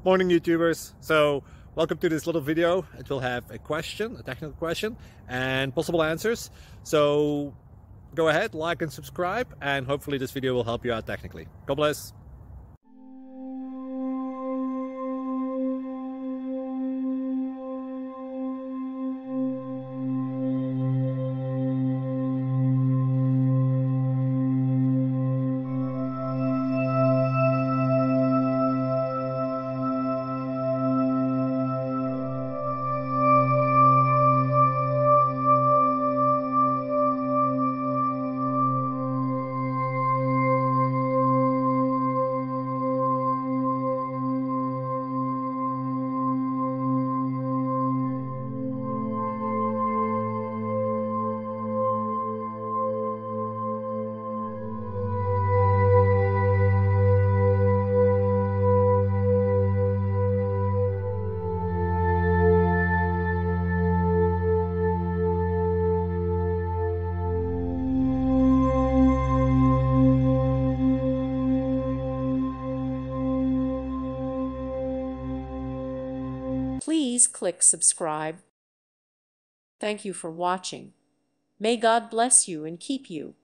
Morning, YouTubers. So welcome to this little video. It will have a question, a technical question, and possible answers. So go ahead, like and subscribe, and hopefully this video will help you out technically. God bless. Please click subscribe. Thank you for watching. May God bless you and keep you.